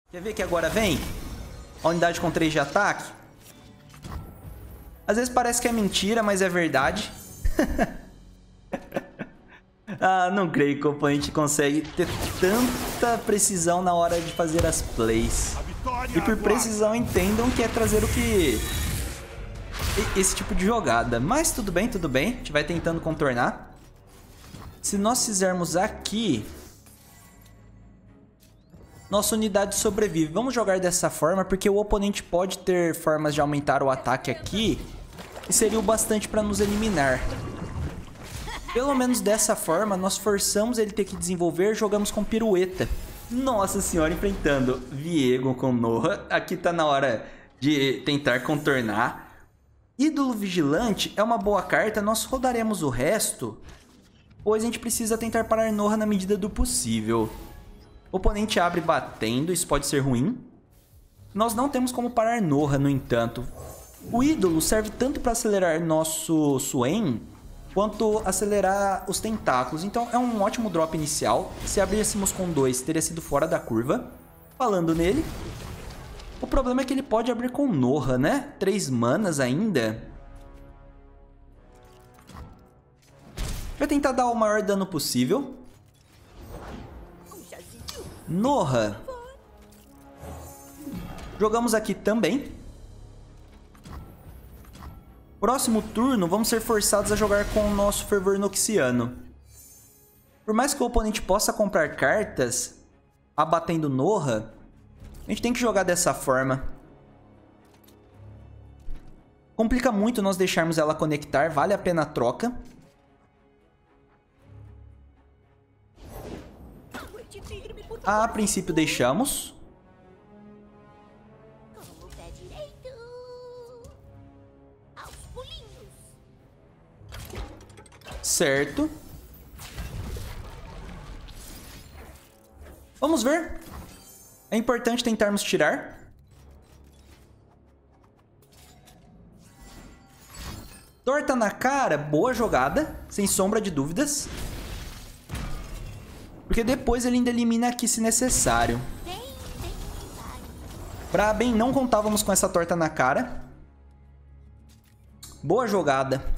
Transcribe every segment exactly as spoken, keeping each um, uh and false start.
Quer ver que agora vem? A unidade com três de ataque? Às vezes parece que é mentira, mas é verdade. Ah, não creio que o oponente consegue ter tanta precisão na hora de fazer as plays. E por precisão entendam que é trazer o que... esse tipo de jogada. Mas tudo bem, tudo bem. A gente vai tentando contornar. Se nós fizermos aqui... nossa unidade sobrevive. Vamos jogar dessa forma, porque o oponente pode ter formas de aumentar o ataque aqui. E seria o bastante para nos eliminar. Pelo menos dessa forma, nós forçamos ele ter que desenvolver, jogamos com pirueta. Nossa senhora, enfrentando Viego com Noha. Aqui tá na hora de tentar contornar. Ídolo Vigilante é uma boa carta, nós rodaremos o resto, pois a gente precisa tentar parar Noha na medida do possível. O oponente abre batendo, isso pode ser ruim. Nós não temos como parar Noha, no entanto. O ídolo serve tanto para acelerar nosso Swain, quanto acelerar os tentáculos. Então é um ótimo drop inicial. Se abríssemos com dois, teria sido fora da curva. Falando nele, o problema é que ele pode abrir com Noha, né? Três manas ainda. Vai tentar dar o maior dano possível. Noha. Jogamos aqui também. Próximo turno, vamos ser forçados a jogar com o nosso Fervor Noxiano. Por mais que o oponente possa comprar cartas, abatendo Noha, a gente tem que jogar dessa forma. Complica muito nós deixarmos ela conectar, vale a pena a troca. A princípio deixamos. Certo. Vamos ver. É importante tentarmos tirar. Torta na cara, boa jogada, sem sombra de dúvidas. Porque depois ele ainda elimina aqui se necessário. Pra bem, não contávamos com essa torta na cara. Boa jogada.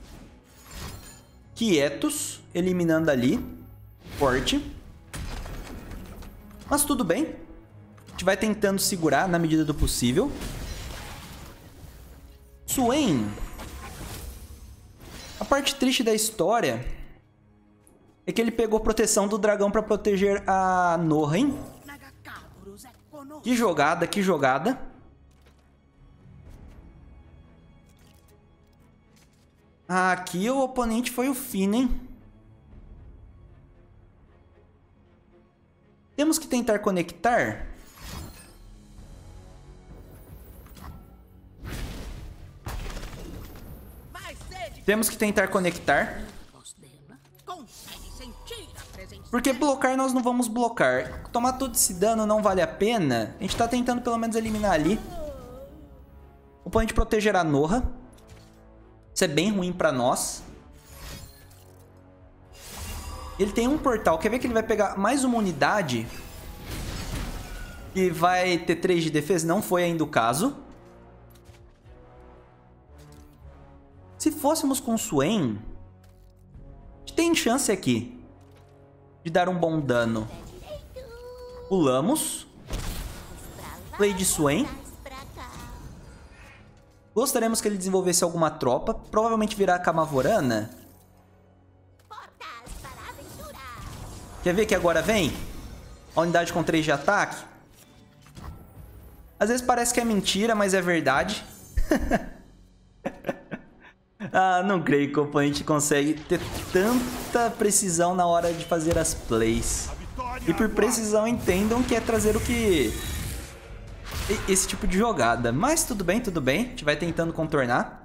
Quietos, eliminando ali. Forte. Mas tudo bem. A gente vai tentando segurar na medida do possível. Swain. A parte triste da história é que ele pegou proteção do dragão para proteger a Noha, hein? Que jogada, que jogada. Aqui o oponente foi o fino, hein? Temos que tentar conectar. Temos que tentar conectar. Porque blocar nós não vamos blocar. Tomar todo esse dano não vale a pena. A gente tá tentando pelo menos eliminar ali. O oponente protegerá a Noha. Isso é bem ruim pra nós. Ele tem um portal. Quer ver que ele vai pegar mais uma unidade? Que vai ter três de defesa? Não foi ainda o caso. Se fôssemos com Swain, a gente tem chance aqui de dar um bom dano. Pulamos. Play de Swain. Gostaríamos que ele desenvolvesse alguma tropa. Provavelmente virá a Camavorana. Quer ver que agora vem? A unidade com três de ataque? Às vezes parece que é mentira, mas é verdade. Ah, não creio que o oponente consegue ter tanta precisão na hora de fazer as plays. E por precisão entendam que é trazer o que... esse tipo de jogada. Mas tudo bem, tudo bem. A gente vai tentando contornar.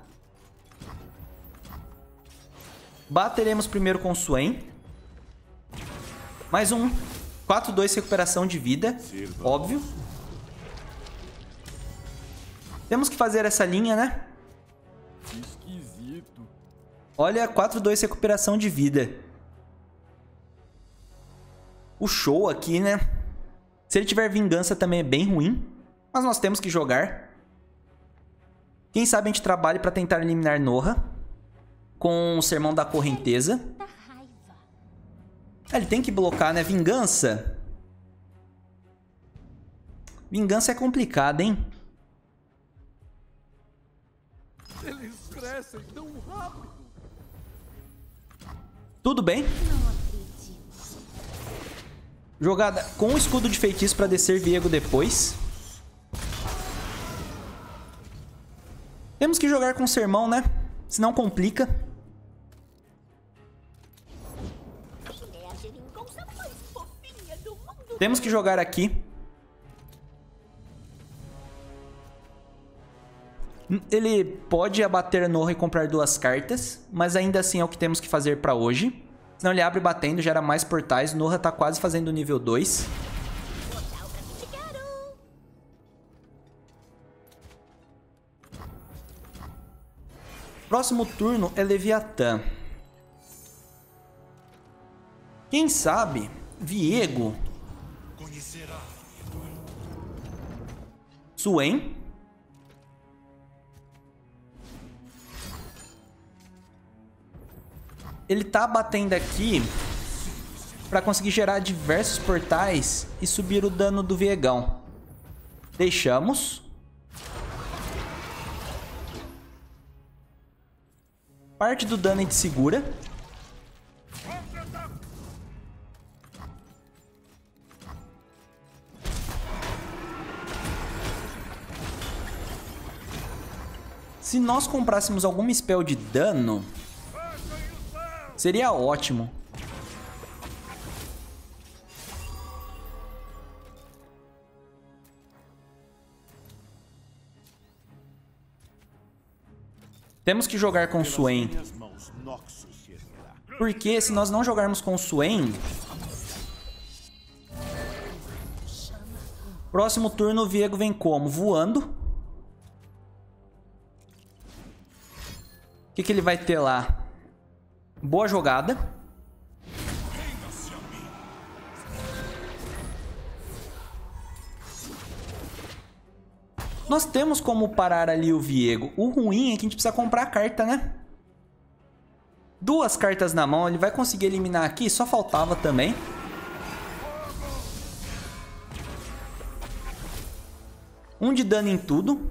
Bateremos primeiro com o Swain. Mais um. quatro dois recuperação de vida. Óbvio. Temos que fazer essa linha, né? Olha, quatro dois recuperação de vida. O show aqui, né? Se ele tiver vingança também é bem ruim. Mas nós temos que jogar. Quem sabe a gente trabalhe para tentar eliminar Noha com o Sermão da Correnteza. Ah, ele tem que blocar, né? Vingança. Vingança é complicado, hein? Eles crescem tão rápido. Tudo bem. Jogada com o escudo de feitiço para descer Viego depois. Temos que jogar com o sermão, né? Senão complica. Temos que jogar aqui. Ele pode abater Noha e comprar duas cartas, mas ainda assim é o que temos que fazer para hoje. Senão ele abre batendo, gera mais portais. Noha tá quase fazendo o nível dois. Próximo turno é Leviatã. Quem sabe Viego, Swain, ele tá batendo aqui para conseguir gerar diversos portais e subir o dano do Viegão. Deixamos. Parte do dano a gente segura. Se nós comprássemos alguma spell de dano, seria ótimo. Temos que jogar com Swain. Porque se nós não jogarmos com Swain, próximo turno o Viego vem como? Voando. O que, que ele vai ter lá? Boa jogada. Nós temos como parar ali o Viego. O ruim é que a gente precisa comprar a carta, né? Duas cartas na mão. Ele vai conseguir eliminar aqui. Só faltava também. Um de dano em tudo.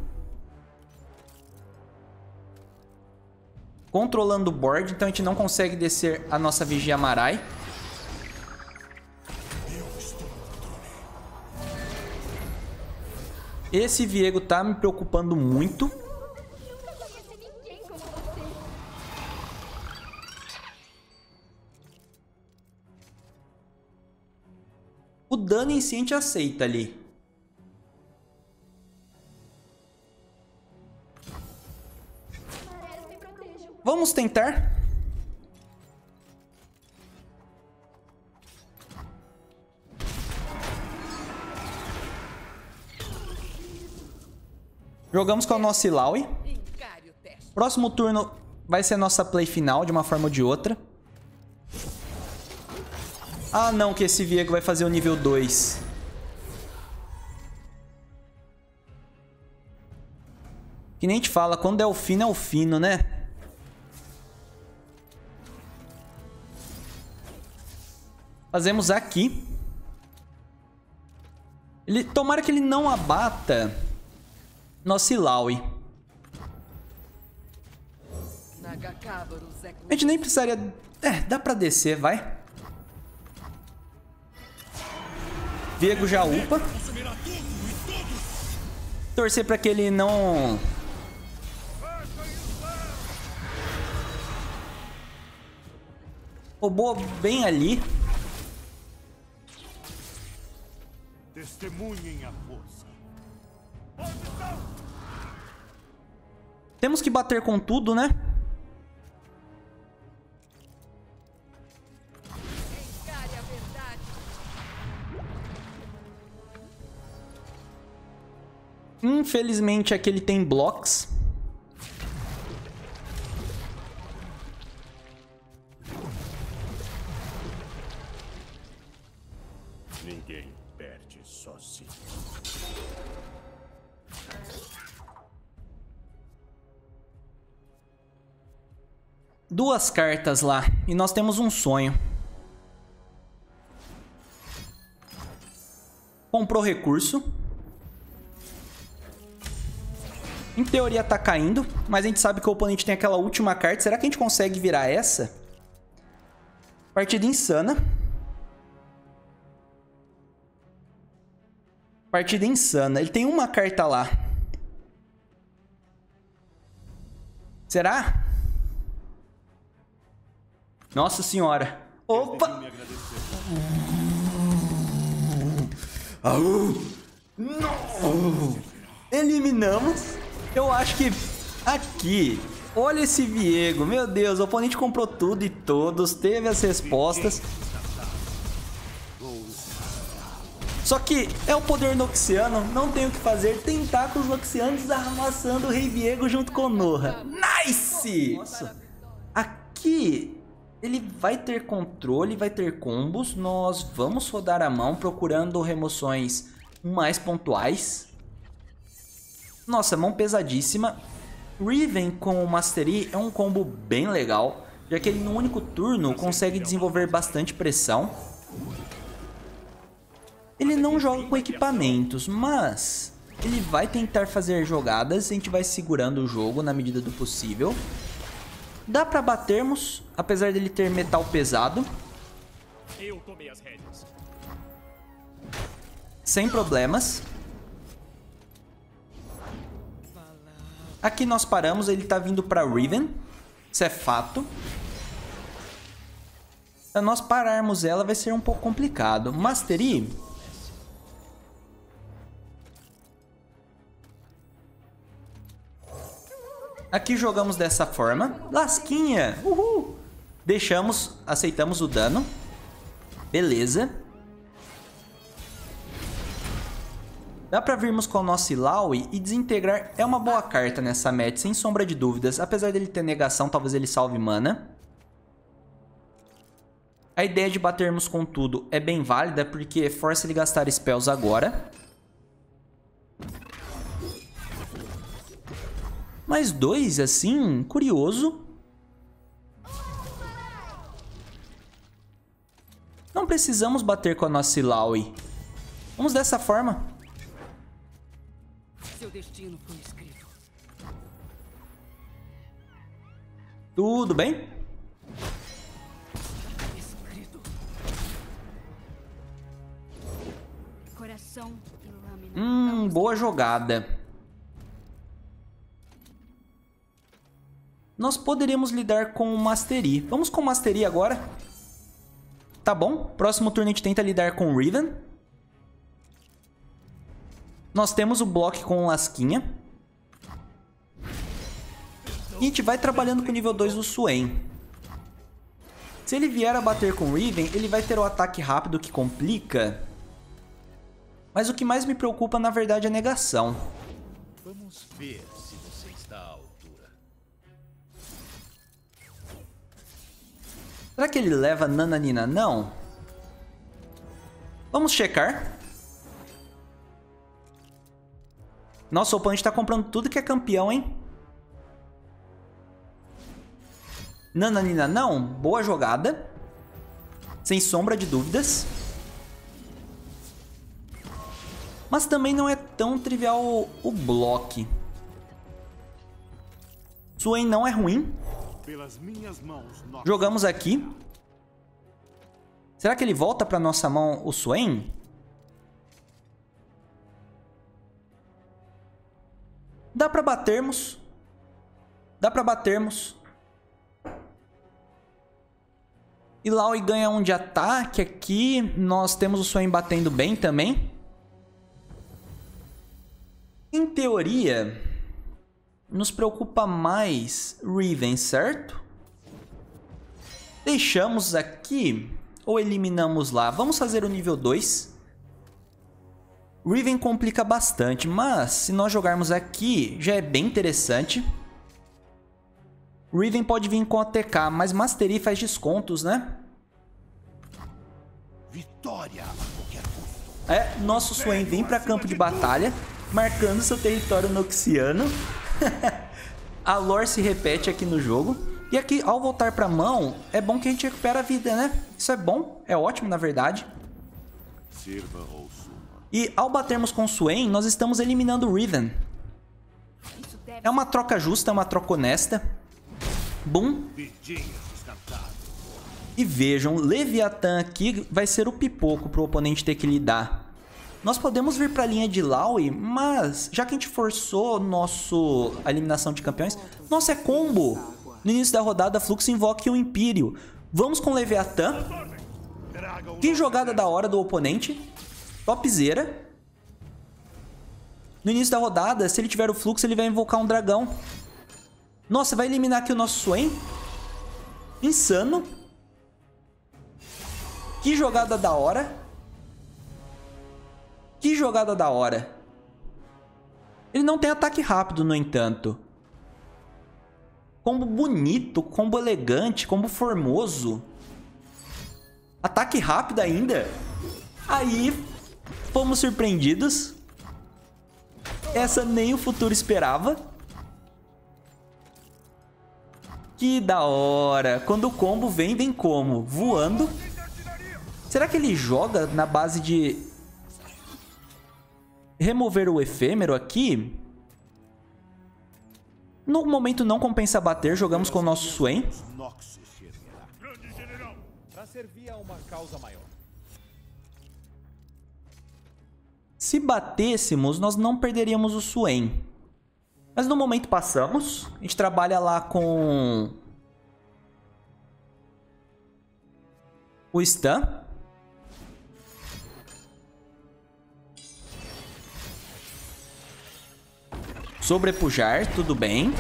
Controlando o board, então a gente não consegue descer a nossa Vigia Marai. Esse Viego tá me preocupando muito. O dano em si a gente aceita ali. Vamos tentar. Jogamos com a nossa Illaoi. Próximo turno vai ser a nossa play final, de uma forma ou de outra. Ah, não, que esse Viego vai fazer o nível dois. Que nem a gente fala, quando é o fino, é o fino, né? Fazemos aqui. Ele, tomara que ele não abata nosso Illaoi. A gente nem precisaria... É, dá pra descer, vai. Viego já upa. Torcer pra que ele não... Roubou bem ali. Testemunhem a força. Temos que bater com tudo, né? Infelizmente aqui ele tem blocos. Ninguém perde sozinho. duas cartas lá e nós temos um sonho. Comprou recurso. Em teoria tá caindo, mas a gente sabe que o oponente tem aquela última carta. Será que a gente consegue virar essa? Partida insana. Partida insana. Ele tem uma carta lá. Será? Nossa senhora. Opa! Não! Eliminamos. Eu acho que aqui... Olha esse Viego. Meu Deus, o oponente comprou tudo e todos. Teve as respostas. Só que é o poder noxiano, não tem o que fazer. Tentáculos noxianos amassando o Rei Viego junto com Noha. Nice! Nossa. Aqui ele vai ter controle, vai ter combos. Nós vamos rodar a mão procurando remoções mais pontuais. Nossa, mão pesadíssima. Riven com o Mastery é um combo bem legal, já que ele no único turno consegue desenvolver bastante pressão. Ele não joga com equipamentos, mas ele vai tentar fazer jogadas. A gente vai segurando o jogo na medida do possível. Dá pra batermos, apesar dele ter metal pesado. Eu tomei as rédeas. Sem problemas. Aqui nós paramos, ele tá vindo pra Riven. Isso é fato. Pra nós pararmos ela vai ser um pouco complicado. Mastery... Aqui jogamos dessa forma. Lasquinha! Uhul! Deixamos, aceitamos o dano. Beleza. Dá pra virmos com o nosso Illaoi e desintegrar. É uma boa carta nessa match, sem sombra de dúvidas. Apesar dele ter negação, talvez ele salve mana. A ideia de batermos com tudo é bem válida, porque força ele gastar spells agora. Mais dois, assim, curioso. Não precisamos bater com a nossa Illaoi. Vamos dessa forma. Seu destino foi escrito. Tudo bem? Escrito. Coração e lâmina. Hum, boa jogada. Nós poderíamos lidar com o Mastery. Vamos com o Mastery agora. Tá bom. Próximo turno a gente tenta lidar com o Riven. Nós temos o bloco com o Lasquinha. E a gente vai trabalhando com o nível dois do Swain. Se ele vier a bater com o Riven, ele vai ter o ataque rápido que complica. Mas o que mais me preocupa, na verdade, é a negação. Vamos ver se você está à altura. Será que ele leva Nananina? Não. Vamos checar. Nossa, o oponente tá comprando tudo que é campeão, hein? Nananina não. Boa jogada. Sem sombra de dúvidas. Mas também não é tão trivial o, o bloco. Swain não é ruim. Pelas minhas mãos, nós... Jogamos aqui. Será que ele volta para nossa mão o Swain? Dá para batermos. Dá para batermos. Illaoi ganha um de ataque aqui. Nós temos o Swain batendo bem também. Em teoria, nos preocupa mais Riven, certo? Deixamos aqui ou eliminamos lá? Vamos fazer o nível dois. Riven complica bastante, mas se nós jogarmos aqui, já é bem interessante. Riven pode vir com A T K, mas Mastery faz descontos, né? Vitória a qualquer custo. É, nosso Swain vem para campo de batalha, marcando seu território noxiano. A lore se repete aqui no jogo. E aqui, ao voltar pra mão, é bom que a gente recupera a vida, né? Isso é bom, é ótimo, na verdade. Sirva ou suma. E ao batermos com o Swain, nós estamos eliminando o Riven. É uma troca justa, é uma troca honesta. Bum. E vejam, Leviatã aqui vai ser o pipoco pro oponente ter que lidar. Nós podemos vir pra linha de Laui, mas já que a gente forçou nosso a eliminação de campeões, nossa, é combo. No início da rodada, Fluxo invoca o Império. Vamos com Leviatã. Que jogada da hora do oponente. Topzera. No início da rodada, se ele tiver o Fluxo, ele vai invocar um dragão. Nossa, vai eliminar aqui o nosso Swain. Insano. Que jogada da hora. Que jogada da hora. Ele não tem ataque rápido, no entanto. Combo bonito, combo elegante, combo formoso. Ataque rápido ainda. Aí, fomos surpreendidos. Essa nem o futuro esperava. Que da hora. Quando o combo vem, vem como? Voando. Será que ele joga na base de remover o efêmero aqui? No momento não compensa bater, jogamos com o nosso Swain. Se batêssemos, nós não perderíamos o Swain. Mas no momento passamos. A gente trabalha lá com o stun. Sobrepujar, tudo bem.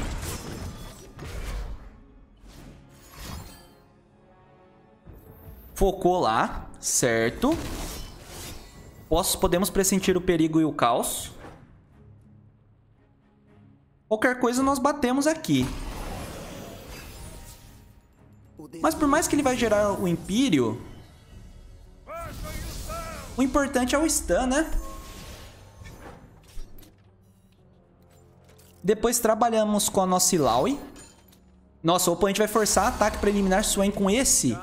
Focou lá, certo. Posso, podemos pressentir o perigo e o caos. Qualquer coisa nós batemos aqui. Mas por mais que ele vai gerar o Império, o importante é o stun, né? Depois trabalhamos com a nossa Illaoi. Nossa, o oponente vai forçar ataque para eliminar Swain com esse.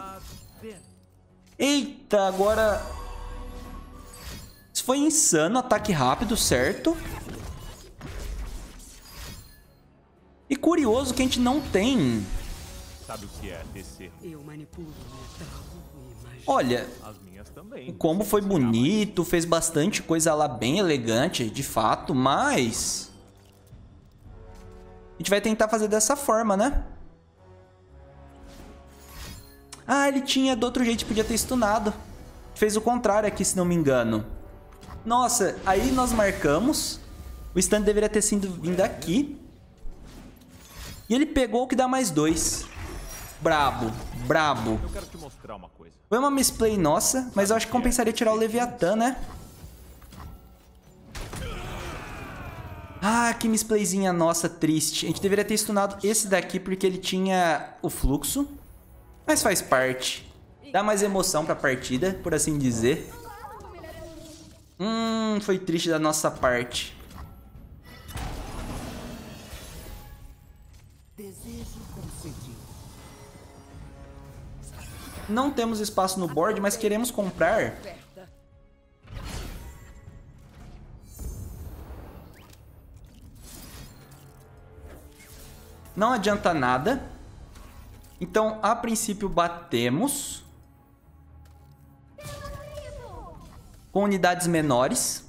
Eita, agora... Isso foi insano, ataque rápido, certo? E curioso que a gente não tem... Sabe o que é tecer? Eu manipulo metal e magia. Olha, As minhas também. o combo foi bonito, fez bastante coisa lá bem elegante, de fato, mas... A gente vai tentar fazer dessa forma, né? Ah, ele tinha do outro jeito, podia ter stunado. Fez o contrário aqui, se não me engano. Nossa, aí nós marcamos. O stun deveria ter sido vindo aqui. E ele pegou o que dá mais dois. Brabo, brabo. Eu quero te mostrar uma coisa. Foi uma misplay nossa, mas eu acho que compensaria tirar o Leviatã, né? Ah, que misplayzinha nossa, triste. A gente deveria ter stunado esse daqui porque ele tinha o fluxo. Mas faz parte. Dá mais emoção pra partida, por assim dizer. Hum, foi triste da nossa parte. Desejo concedido. Não temos espaço no board, mas queremos comprar. Não adianta nada. Então, a princípio, batemos. Com unidades menores.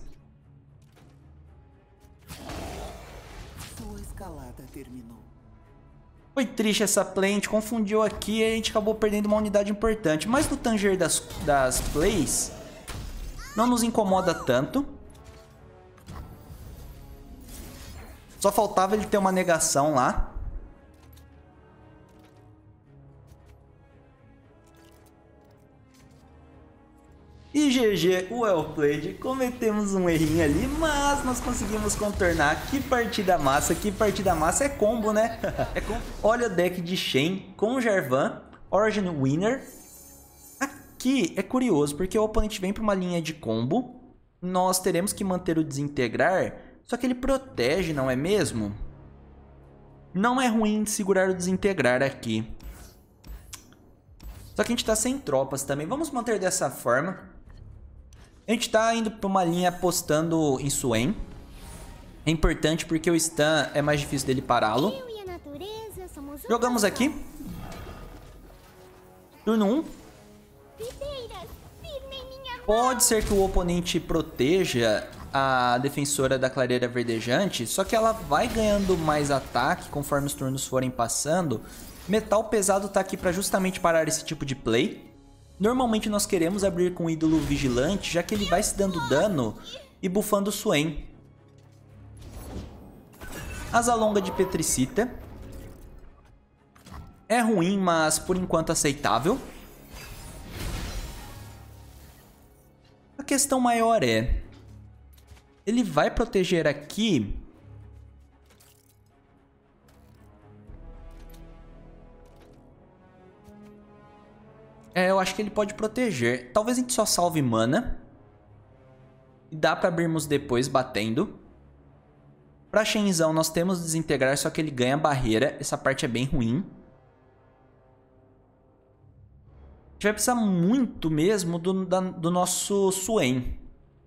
Sua escalada terminou. Foi triste essa play, a gente confundiu aqui e a gente acabou perdendo uma unidade importante. Mas no tanger das, das plays, não nos incomoda tanto. Só faltava ele ter uma negação lá. E G G, well played, cometemos um errinho ali, mas nós conseguimos contornar. Que partida massa, que partida massa, é combo, né? É combo. Olha o deck de Shen com Jarvan, Origin Winner. Aqui é curioso, porque o oponente vem para uma linha de combo, nós teremos que manter o desintegrar, só que ele protege, não é mesmo? Não é ruim segurar o desintegrar aqui. Só que a gente tá sem tropas também. Vamos manter dessa forma. A gente tá indo pra uma linha apostando em Swain. É importante porque o stun é mais difícil dele pará-lo. Jogamos aqui. Turno um. Pode ser que o oponente proteja a defensora da clareira verdejante, só que ela vai ganhando mais ataque conforme os turnos forem passando. Metal pesado tá aqui para justamente parar esse tipo de play. Normalmente nós queremos abrir com o ídolo vigilante, já que ele vai se dando dano e buffando o Swain. Asa longa de Petricita. É ruim, mas por enquanto aceitável. A questão maior é... ele vai proteger aqui... É, eu acho que ele pode proteger. Talvez a gente só salve mana. E dá pra abrirmos depois batendo. Pra Shenzão nós temos desintegrar, só que ele ganha barreira. Essa parte é bem ruim. A gente vai precisar muito mesmo do, da, do nosso Swain.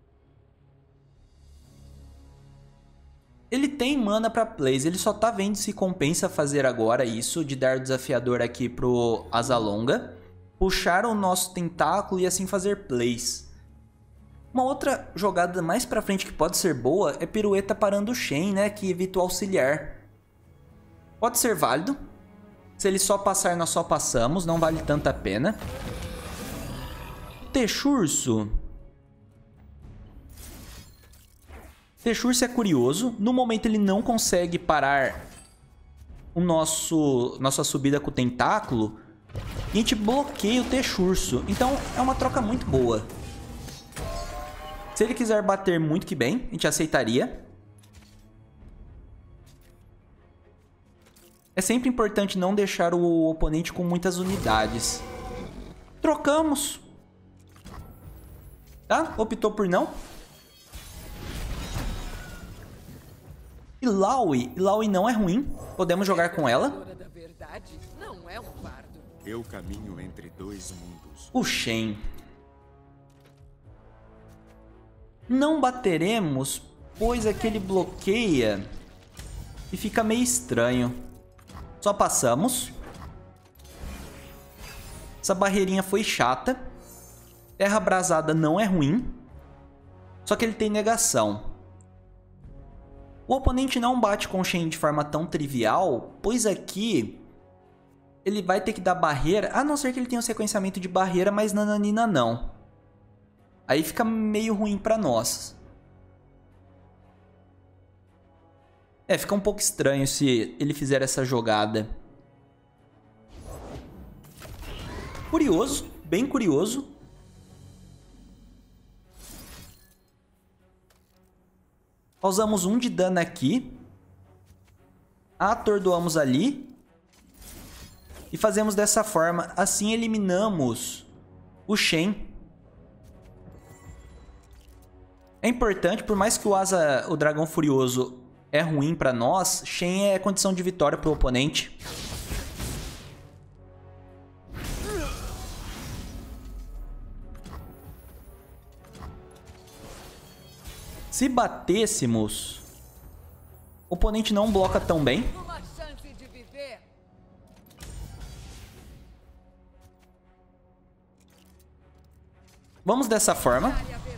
Ele tem mana pra plays, ele só tá vendo se compensa fazer agora isso, de dar o desafiador aqui pro Asa Longa, puxar o nosso tentáculo e assim fazer plays. Uma outra jogada mais pra frente que pode ser boa é pirueta parando o Shen, né, que evita o auxiliar. Pode ser válido. Se ele só passar, nós só passamos, não vale tanta a pena. Texurso. Texurso é curioso. No momento ele não consegue parar o nosso nossa subida com o tentáculo. E a gente bloqueia o Texurso. Então é uma troca muito boa. Se ele quiser bater muito que bem, a gente aceitaria. É sempre importante não deixar o oponente com muitas unidades. Trocamos. Tá? Optou por não. Illaoi. Illaoi não é ruim. Podemos jogar com ela. Eu caminho entre dois mundos. O Shen. Não bateremos, pois aquele bloqueia e fica meio estranho. Só passamos. Essa barreirinha foi chata. Terra abrasada não é ruim. Só que ele tem negação. O oponente não bate com o Shen de forma tão trivial, pois aqui ele vai ter que dar barreira, a não ser que ele tenha um sequenciamento de barreira, mas nananina não. Aí fica meio ruim pra nós. É, fica um pouco estranho se ele fizer essa jogada. Curioso, bem curioso. Causamos um de dano aqui. Atordoamos ali. E fazemos dessa forma. Assim eliminamos o Shen. É importante, por mais que o Asa, o Dragão Furioso é ruim pra nós, Shen é condição de vitória pro oponente. Se batêssemos, o oponente não bloca tão bem. Vamos dessa forma.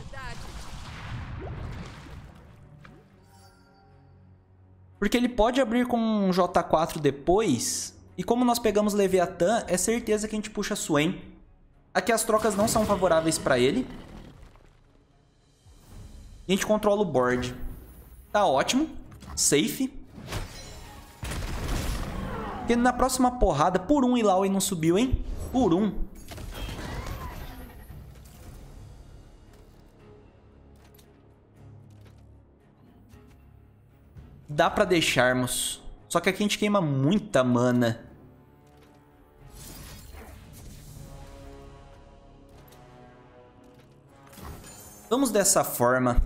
Porque ele pode abrir com um J quatro depois. E como nós pegamos Leviatã, é certeza que a gente puxa Swain. Aqui as trocas não são favoráveis pra ele. E a gente controla o board. Tá ótimo. Safe. Porque na próxima porrada, por um Illaoi não subiu, hein? Por um. Dá pra deixarmos. Só que aqui a gente queima muita mana. Vamos dessa forma.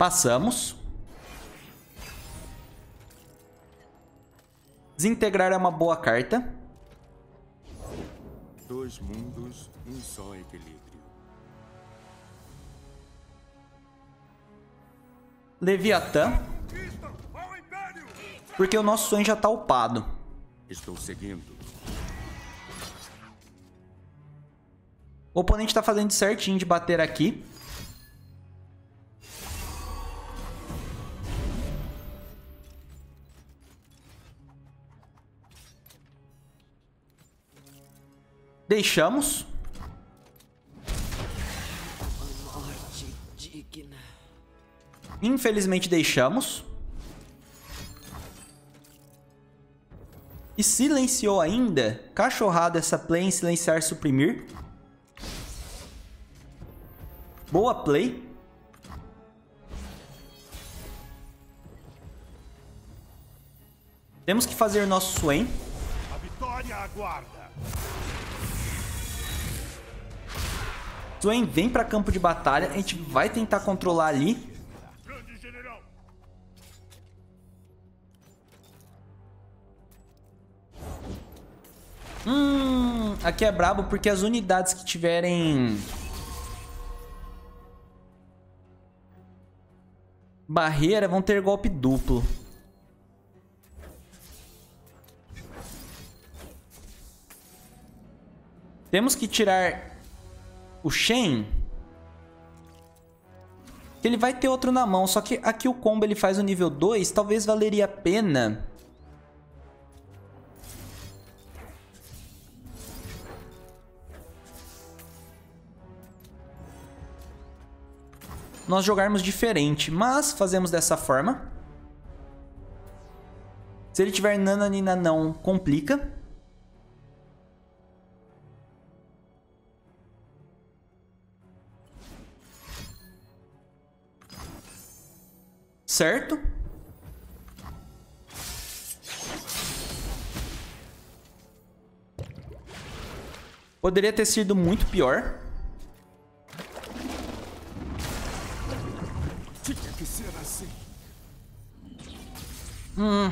Passamos. Desintegrar é uma boa carta. Dois mundos, um só equilíbrio. Leviatã. Porque o nosso sonho já tá upado. Estou seguindo. O oponente tá fazendo certinho de bater aqui. Deixamos. Morte digna. Infelizmente deixamos. E silenciou ainda. Cachorrada essa play em silenciar suprimir. Boa play. Temos que fazer nosso Swain. A vitória aguarda. Swain vem para campo de batalha. A gente vai tentar controlar ali. Grande general. Hum, aqui é brabo porque as unidades que tiverem barreira vão ter golpe duplo. Temos que tirar o Shen. Ele vai ter outro na mão, só que aqui o combo ele faz o nível dois, talvez valeria a pena nós jogarmos diferente, mas fazemos dessa forma. Se ele tiver Nananina não, complica. Certo? Poderia ter sido muito pior. Tinha que ser assim. Hum.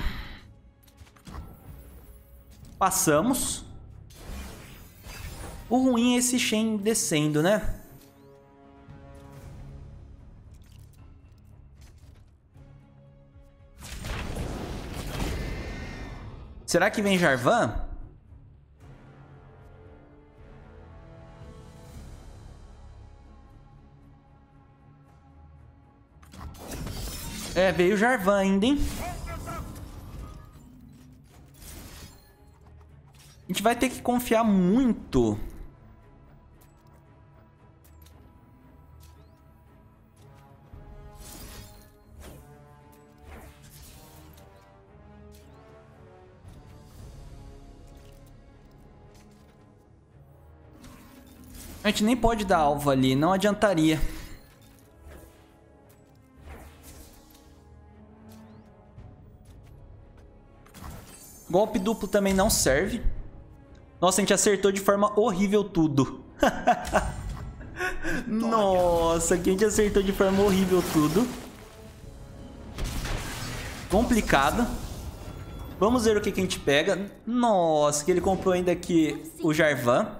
Passamos. O ruim é esse Shen descendo, né? Será que vem Jarvan? É, veio Jarvan ainda, hein? A gente vai ter que confiar muito. A gente nem pode dar alvo ali, não adiantaria. Golpe duplo também não serve. Nossa, a gente acertou de forma horrível tudo. Nossa, que a gente acertou de forma horrível tudo. Complicado. Vamos ver o que, que a gente pega. Nossa, que ele comprou ainda aqui o Jarvan.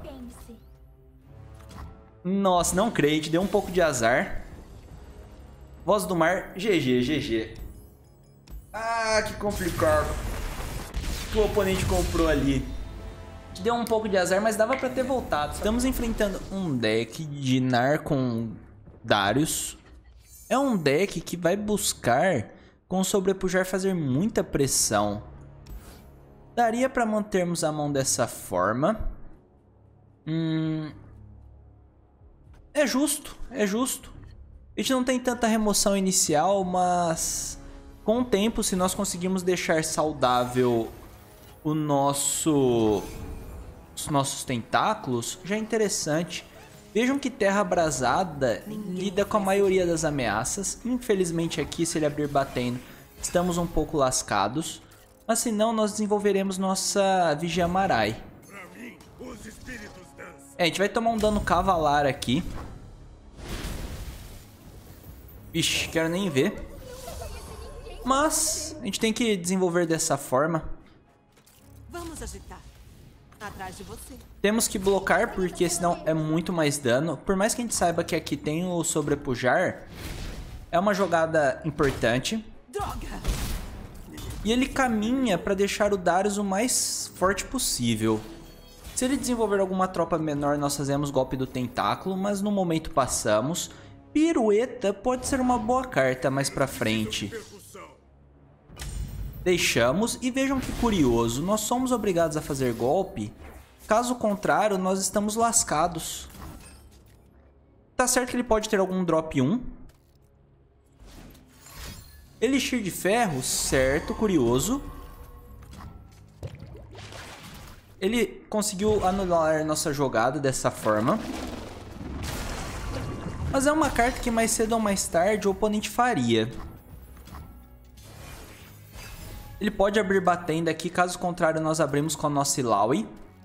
Nossa, não creio, a gente deu um pouco de azar. Voz do Mar, G G, G G. Ah, que complicado. O que o oponente comprou ali. A gente deu um pouco de azar, mas dava pra ter voltado. Estamos enfrentando um deck de Nar com Darius. É um deck que vai buscar com o sobrepujar fazer muita pressão. Daria pra mantermos a mão dessa forma. Hum... É justo, é justo. A gente não tem tanta remoção inicial, mas com o tempo, se nós conseguirmos deixar saudável o nosso, os nossos tentáculos, já é interessante. Vejam que Terra Abrasada lida com a maioria das ameaças. Infelizmente aqui, se ele abrir batendo, estamos um pouco lascados. Mas se não, nós desenvolveremos nossa Vigia Marai. É, a gente vai tomar um dano cavalar aqui. Ixi, quero nem ver. Mas a gente tem que desenvolver dessa forma. Vamos agitar. Atrás de você. Temos que blocar, porque senão é muito mais dano. Por mais que a gente saiba que aqui tem o sobrepujar, é uma jogada importante. Droga! E ele caminha para deixar o Darius o mais forte possível. Se ele desenvolver alguma tropa menor, nós fazemos golpe do tentáculo, mas no momento passamos. Pirueta pode ser uma boa carta mais pra frente. Deixamos, e vejam que curioso, nós somos obrigados a fazer golpe, caso contrário nós estamos lascados. Tá certo que ele pode ter algum drop um. Elixir de ferro, certo, curioso. Ele conseguiu anular nossa jogada dessa forma. Mas é uma carta que mais cedo ou mais tarde o oponente faria. Ele pode abrir batendo aqui, caso contrário nós abrimos com a nossa Illaoi.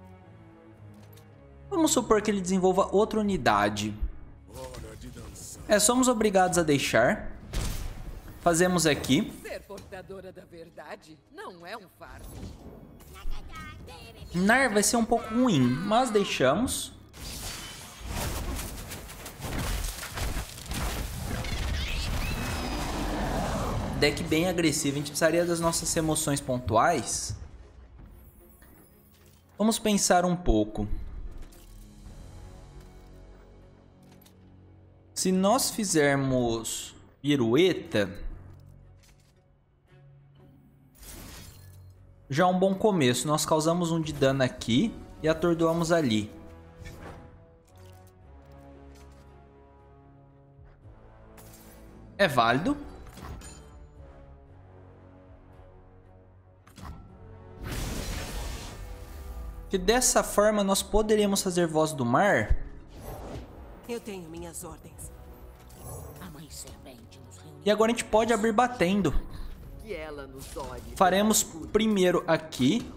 Vamos supor que ele desenvolva outra unidade. É, somos obrigados a deixar. Fazemos aqui. Ser portadora da verdade não é um fardo. Nar vai ser um pouco ruim, mas deixamos. Deck bem agressivo, a gente precisaria das nossas emoções pontuais. Vamos pensar um pouco. Se nós fizermos pirueta, já é um bom começo. Nós causamos um de dano aqui e atordoamos ali. É válido. Que dessa forma nós poderíamos fazer Voz do Mar. Eu tenho minhas ordens. A mãe serpente nos reuniu. E agora a gente pode abrir batendo. Que ela nos olhe. Faremos primeiro aqui.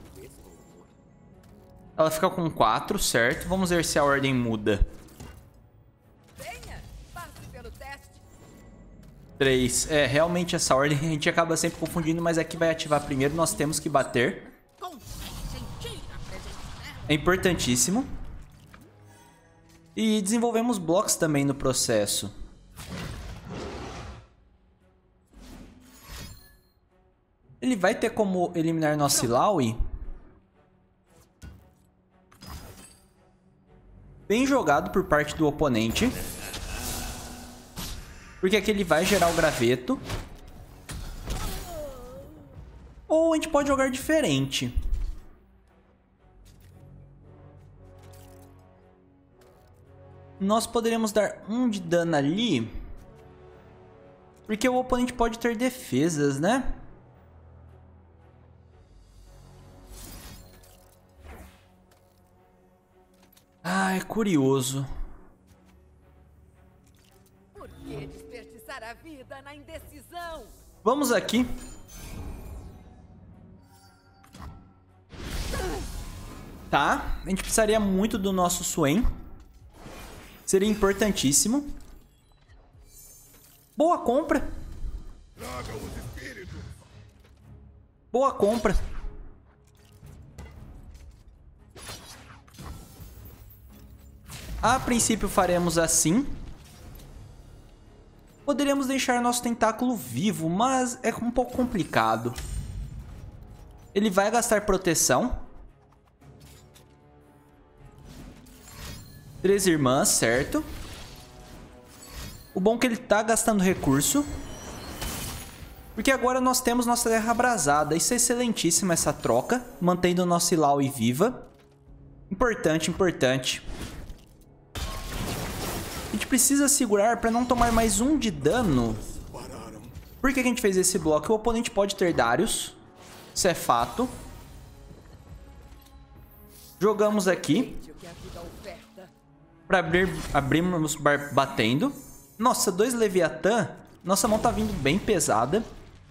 Ela fica com quatro, certo? Vamos ver se a ordem muda. Venha, passe pelo teste. três. É, realmente essa ordem a gente acaba sempre confundindo, mas aqui vai ativar primeiro. Nós temos que bater. É importantíssimo. E desenvolvemos blocos também no processo. Ele vai ter como eliminar nosso Illaoi? Bem jogado por parte do oponente. Porque aqui ele vai gerar o graveto. Ou a gente pode jogar diferente. Nós poderíamos dar um de dano ali. Porque o oponente pode ter defesas, né? Ah, é curioso. Por que desperdiçar a vida na indecisão? Vamos aqui. Tá, a gente precisaria muito do nosso Swain. Seria importantíssimo. Boa compra. Boa compra. A princípio faremos assim. Poderíamos deixar nosso tentáculo vivo, mas é um pouco complicado. Ele vai gastar proteção. Três irmãs, certo. O bom é que ele tá gastando recurso. Porque agora nós temos nossa terra abrasada. Isso é excelentíssima essa troca. Mantendo o nosso Illaoi viva. Importante, importante. A gente precisa segurar para não tomar mais um de dano. Por que a gente fez esse bloco? O oponente pode ter Darius. Isso é fato. Jogamos aqui. Para abrir, abrirmos batendo. Nossa, dois Leviatã. Nossa mão tá vindo bem pesada.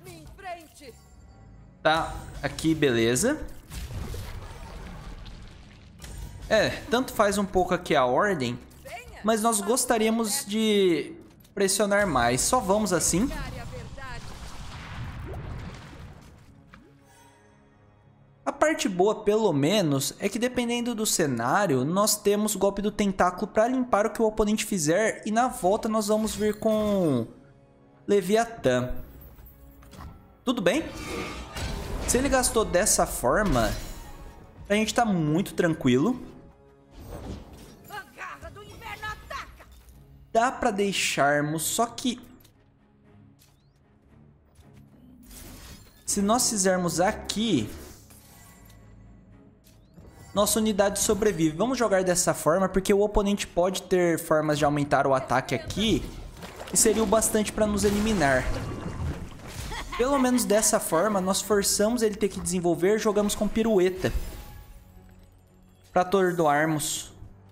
Tá, aqui, beleza. É, tanto faz um pouco aqui a ordem. Mas nós gostaríamos de pressionar mais. Só vamos assim. A parte boa, pelo menos, é que dependendo do cenário, nós temos o golpe do tentáculo para limpar o que o oponente fizer. E na volta nós vamos vir com Leviatã. Tudo bem? Se ele gastou dessa forma, a gente tá muito tranquilo. Dá pra deixarmos, só que se nós fizermos aqui, nossa unidade sobrevive. Vamos jogar dessa forma, porque o oponente pode ter formas de aumentar o ataque aqui, e seria o bastante para nos eliminar. Pelo menos dessa forma, nós forçamos ele ter que desenvolver, jogamos com pirueta para atordoarmos.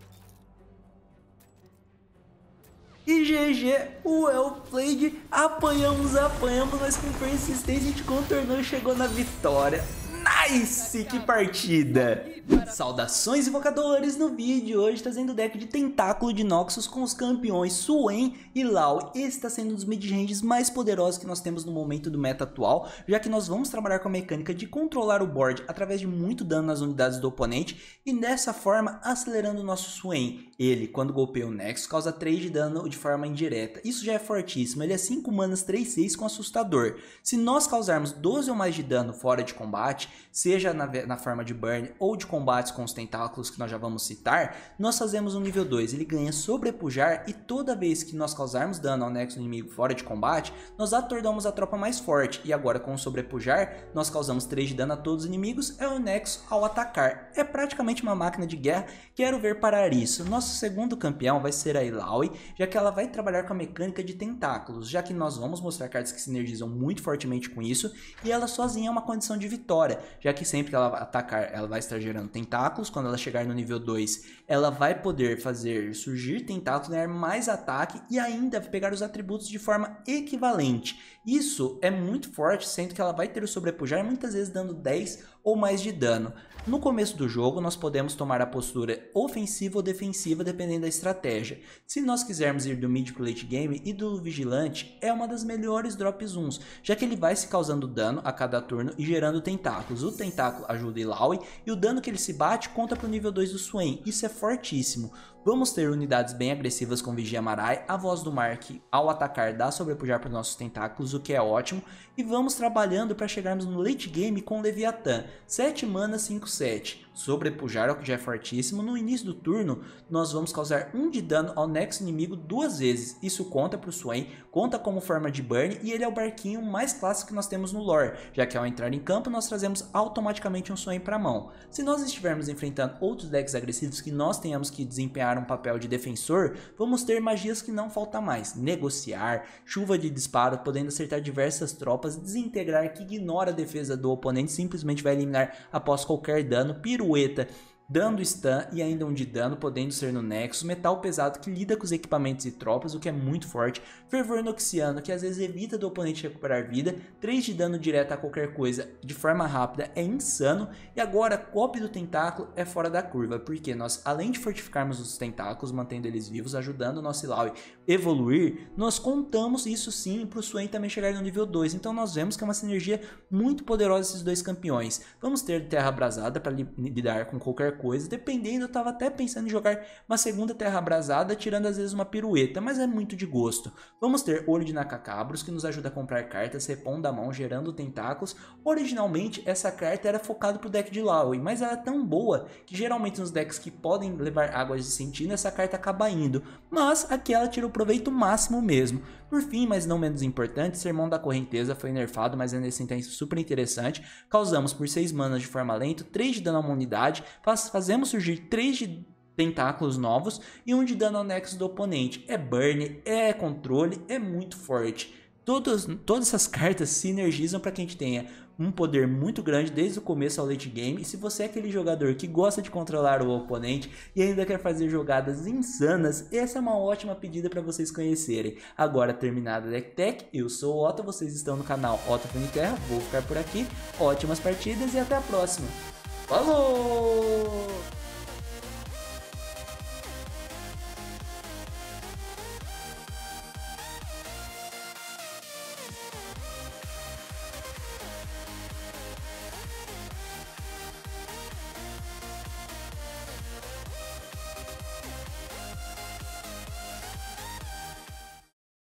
E G G, well played, apanhamos, apanhamos, mas com persistência a gente contornou e chegou na vitória. Nice, que partida! Saudações invocadores, no vídeo de hoje trazendo o deck de Tentáculo de Noxus com os campeões Swain e Illaoi. Esse está sendo um dos mid-ranges mais poderosos que nós temos no momento do meta atual, já que nós vamos trabalhar com a mecânica de controlar o board através de muito dano nas unidades do oponente e dessa forma acelerando o nosso Swain. Ele, quando golpeia o Nexus, causa três de dano de forma indireta. Isso já é fortíssimo, ele é cinco manas três seis com assustador. Se nós causarmos doze ou mais de dano fora de combate, seja na, na forma de burn ou de combates com os tentáculos que nós já vamos citar, nós fazemos um nível dois, ele ganha sobrepujar e toda vez que nós causarmos dano ao nexo inimigo fora de combate, nós atordamos a tropa mais forte e agora com o sobrepujar, nós causamos três de dano a todos os inimigos, é o nexo ao atacar. É praticamente uma máquina de guerra, quero ver parar isso. Nosso segundo campeão vai ser a Illaoi, já que ela vai trabalhar com a mecânica de tentáculos, já que nós vamos mostrar cartas que sinergizam muito fortemente com isso e ela sozinha é uma condição de vitória, já que sempre que ela atacar, ela vai estar gerando tentáculos. Quando ela chegar no nível dois, ela vai poder fazer surgir tentáculos, ganhar mais ataque e ainda pegar os atributos de forma equivalente. Isso é muito forte, sendo que ela vai ter o sobrepujar, muitas vezes dando dez ou mais de dano. No começo do jogo, nós podemos tomar a postura ofensiva ou defensiva, dependendo da estratégia. Se nós quisermos ir do mid pro late game e do vigilante, é uma das melhores drops uns, já que ele vai se causando dano a cada turno e gerando tentáculos. O tentáculo ajuda Illaoi e o dano que ele se bate conta pro nível dois do Swain. Isso é fortíssimo. Vamos ter unidades bem agressivas com Vigia Marai, a Voz do Mar que ao atacar dá sobrepujar para os nossos tentáculos, o que é ótimo. E vamos trabalhando para chegarmos no late game com Leviatã, sete mana cinco sete. Sobrepujar, o que já é fortíssimo. No início do turno, nós vamos causar um de dano ao nexo inimigo duas vezes. Isso conta para o Swain, conta como forma de burn e ele é o barquinho mais clássico que nós temos no lore, já que ao entrar em campo nós trazemos automaticamente um Swain para a mão. Se nós estivermos enfrentando outros decks agressivos que nós tenhamos que desempenhar um papel de defensor, vamos ter magias que não falta mais: negociar, chuva de disparo, podendo acertar diversas tropas, desintegrar que ignora a defesa do oponente, simplesmente vai eliminar após qualquer dano, pirueta dando stun e ainda um de dano, podendo ser no Nexus, metal pesado que lida com os equipamentos e tropas, o que é muito forte, fervor noxiano que às vezes evita do oponente recuperar vida, três de dano direto a qualquer coisa de forma rápida é insano, e agora golpe do tentáculo é fora da curva, porque nós além de fortificarmos os tentáculos, mantendo eles vivos, ajudando o nosso Illaoi evoluir, nós contamos isso sim para o Swain também chegar no nível dois, então nós vemos que é uma sinergia muito poderosa esses dois campeões. Vamos ter Terra Abrasada para li lidar com qualquer coisa, dependendo, eu tava até pensando em jogar uma segunda Terra Abrasada, tirando às vezes uma pirueta, mas é muito de gosto. Vamos ter Olho de Nakakabros, que nos ajuda a comprar cartas, repondo a mão, gerando tentáculos. Originalmente, essa carta era focada pro deck de Illaoi, mas ela é tão boa que geralmente nos decks que podem levar Águas de Sentina, essa carta acaba indo, mas aqui ela tira o proveito máximo mesmo. Por fim, mas não menos importante, Sermão da Correnteza foi nerfado, mas ainda assim tá super interessante. Causamos por seis manas de forma lenta, três de dano a uma unidade, faz, fazemos surgir três de tentáculos novos e um de dano ao nexo do oponente. É burn, é controle, é muito forte. Todas, todas essas cartas sinergizam para que a gente tenha um poder muito grande desde o começo ao late game. E se você é aquele jogador que gosta de controlar o oponente e ainda quer fazer jogadas insanas, essa é uma ótima pedida para vocês conhecerem. Agora terminada a Deck Tech, eu sou o Otto, vocês estão no canal Otto Runeterra, vou ficar por aqui, ótimas partidas e até a próxima. Falou!